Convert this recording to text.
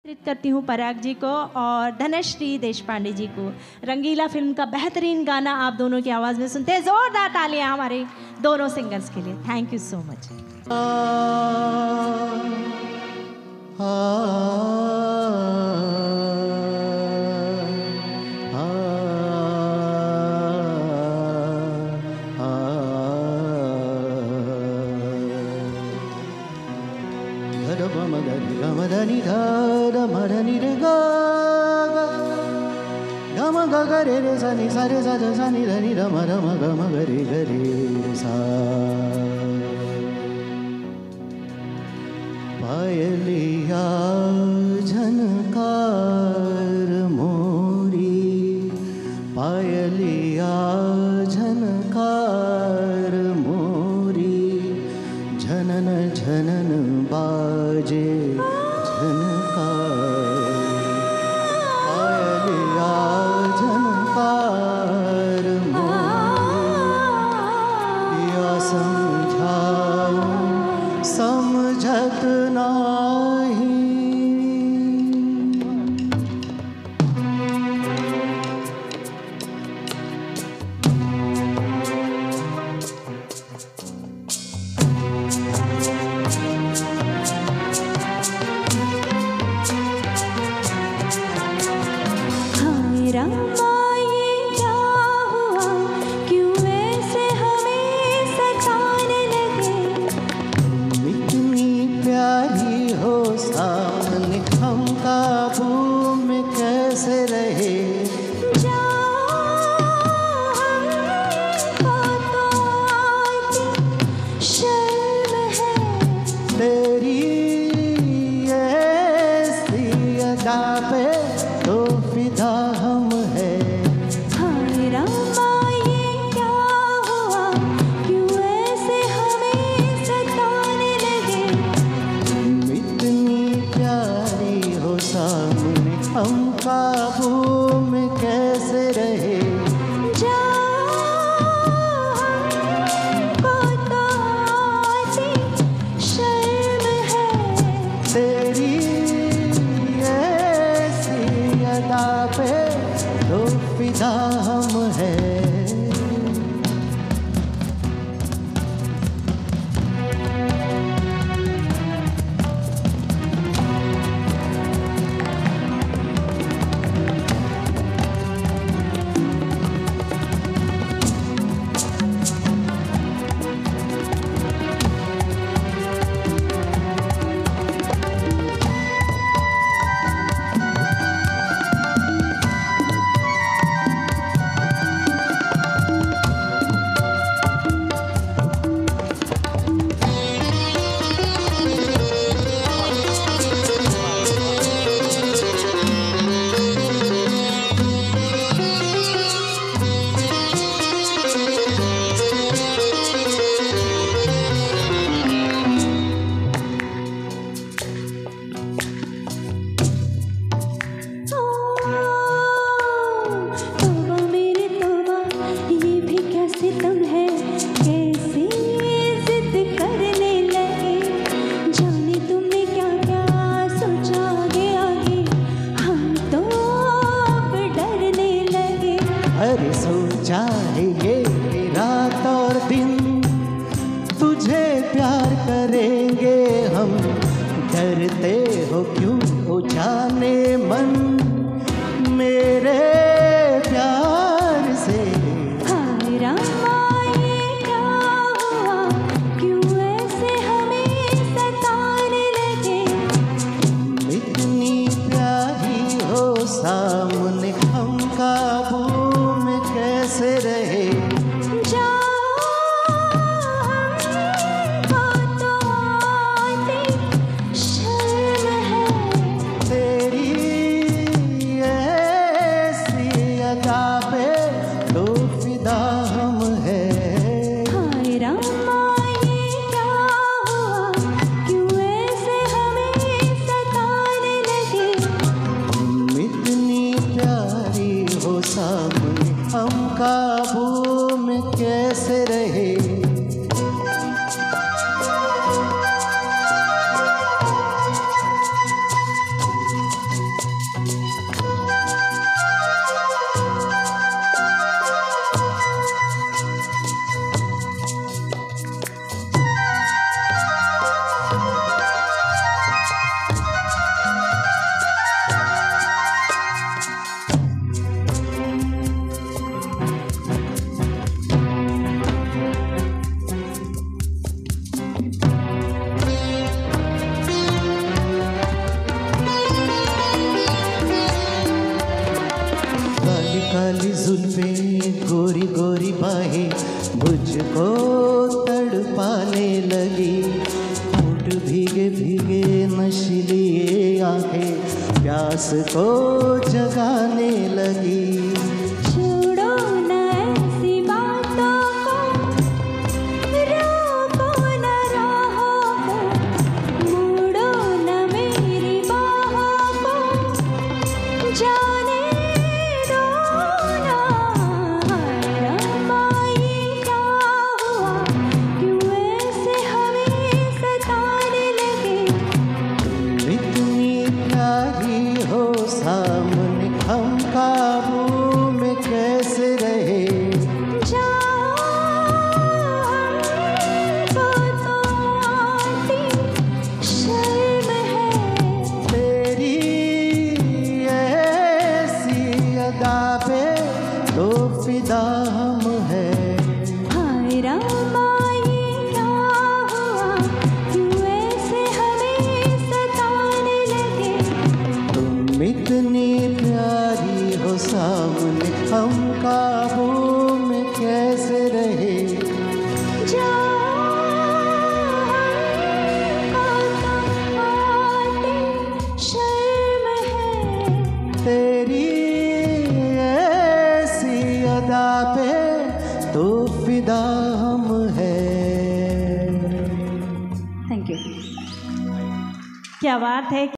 करती हूँ पराग जी को और धनश्री देशपांडे जी को। रंगीला फिल्म का बेहतरीन गाना आप दोनों की आवाज़ में सुनते हैं। जोरदार तालियां हमारे दोनों सिंगर्स के लिए। Thank you so much. गमदनि ध मदनि रे ग गम ग ग रे रे सा नि सा रे सा ध सा नि ध नि ध म ग म ग रे सा। पायलिया झनकार मोरी, पायलिया झनकार मोरी, झनन झनन बाजे समझत नाही। हाय रामा ये क्या हुआ, क्यों ऐसे हमें सताने लगे। प्यारी हो सामने हम काबू में कैसे रहे। शर्म है तेरी ऐसी अदा पे तो फिदा हम है। हाय रामा ये क्या हुआ, क्यों ऐसे हमें सताने लगे। इतनी प्यारी हो सामने हम काबू में कैसे रहे। तेरी ऐसी अदा पे तो फिदा हम है। काली जुल्फें गोरी गोरी बाहें मुझको तड़पाने लगी। होठ भीगे भीगे नशीली ये आंखें प्यास को जगाने लगी। छोड़ो न ऐसी बातों को, रोको न राहों को, मोड़ो न मेरी बाहों को, जाने दो ना। रब्बा ये क्या हुआ, क्यों ऐसे हमें सताने लगे। इतनी प्यारी हो सामने, हम काबू में कैसे रहे। हमको तो आती शर्म है, तेरी ऐसी अदा पे तो फिदा हम हैं। हाय रामा ये क्या हुआ, क्यों ऐसे हमें सताने लगे। तुम इतनी प्यारी हो सामने, हम काबू में कैसे रहे। शर्म है, तेरी ऐसी अदा पे तो फिदा हम हैं। Thank you. क्या बात है।